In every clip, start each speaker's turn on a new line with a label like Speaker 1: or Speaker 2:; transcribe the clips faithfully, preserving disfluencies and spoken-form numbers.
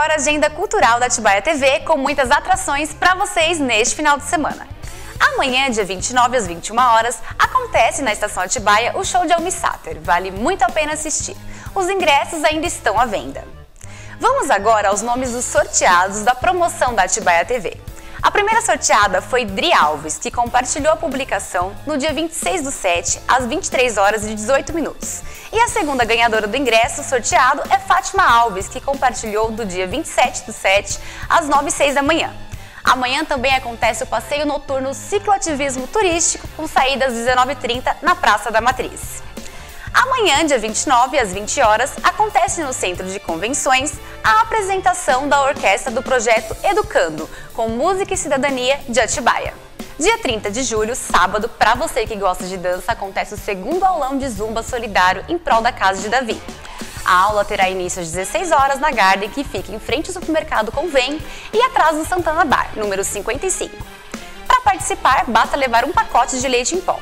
Speaker 1: agora a agenda cultural da Atibaia T V com muitas atrações para vocês neste final de semana. Amanhã, dia vinte e nove às vinte e uma horas, acontece na Estação Atibaia o show de Almi Sater. Vale muito a pena assistir. Os ingressos ainda estão à venda. Vamos agora aos nomes dos sorteados da promoção da Atibaia T V. A primeira sorteada foi Dri Alves, que compartilhou a publicação no dia vinte e seis do sete, às vinte e três horas e dezoito minutos. E a segunda ganhadora do ingresso sorteado é Fátima Alves, que compartilhou do dia vinte e sete do sete, às nove e seis da manhã. Amanhã também acontece o passeio noturno cicloativismo turístico, com saída às dezenove e trinta na Praça da Matriz. Amanhã, dia vinte e nove, às vinte horas, acontece no Centro de Convenções a apresentação da orquestra do projeto Educando, com música e cidadania de Atibaia. Dia trinta de julho, sábado, para você que gosta de dança, acontece o segundo aulão de Zumba Solidário em prol da Casa de Davi. A aula terá início às dezesseis horas na Garden, que fica em frente ao supermercado Convém e atrás do Santana Bar, número cinquenta e cinco. Para participar, basta levar um pacote de leite em pó.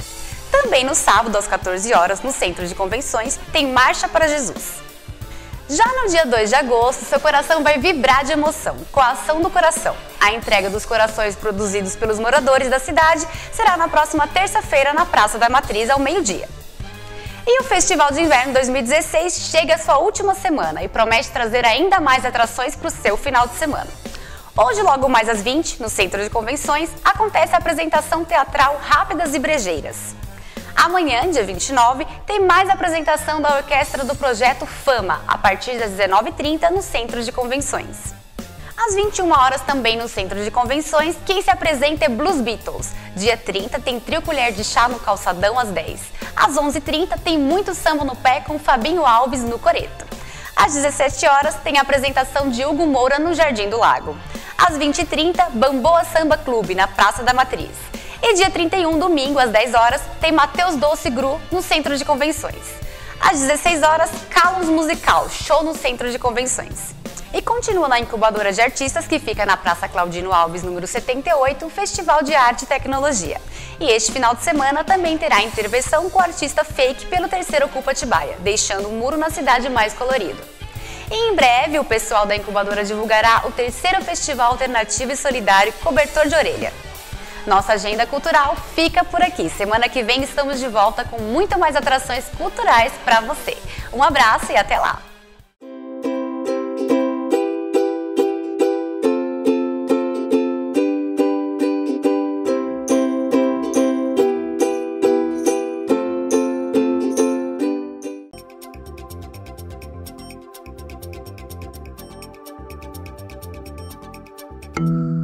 Speaker 1: Também no sábado, às quatorze horas, no Centro de Convenções, tem Marcha para Jesus. Já no dia dois de agosto, seu coração vai vibrar de emoção com a Ação do Coração. A entrega dos corações produzidos pelos moradores da cidade será na próxima terça-feira na Praça da Matriz, ao meio-dia. E o Festival de Inverno dois mil e dezesseis chega à sua última semana e promete trazer ainda mais atrações para o seu final de semana. Hoje, logo mais às vinte, no Centro de Convenções, acontece a apresentação teatral Rápidas e Brejeiras. Amanhã, dia vinte e nove, tem mais apresentação da orquestra do Projeto Fama, a partir das dezenove e trinta no Centro de Convenções. Às vinte e uma horas, também no Centro de Convenções, quem se apresenta é Blues Beatles. Dia trinta tem Trio Colher de Chá no Calçadão às dez. Às onze e trinta tem Muito Samba no Pé com Fabinho Alves no Coreto. Às dezessete horas tem a apresentação de Hugo Moura no Jardim do Lago. Às vinte e trinta, Bamboa Samba Clube na Praça da Matriz. E dia trinta e um, domingo, às dez horas, tem Matheus Doce Gru no Centro de Convenções. Às dezesseis horas, Calums Musical, show no Centro de Convenções. E continua na Incubadora de Artistas, que fica na Praça Claudino Alves, número setenta e oito, o Festival de Arte e Tecnologia. E este final de semana também terá intervenção com o artista Fake pelo terceiro Ocupa Atibaia, deixando um muro na cidade mais colorido. E em breve, o pessoal da Incubadora divulgará o terceiro Festival Alternativo e Solidário Cobertor de Orelha. Nossa agenda cultural fica por aqui. Semana que vem estamos de volta com muito mais atrações culturais para você. Um abraço e até lá!
Speaker 2: Thank you.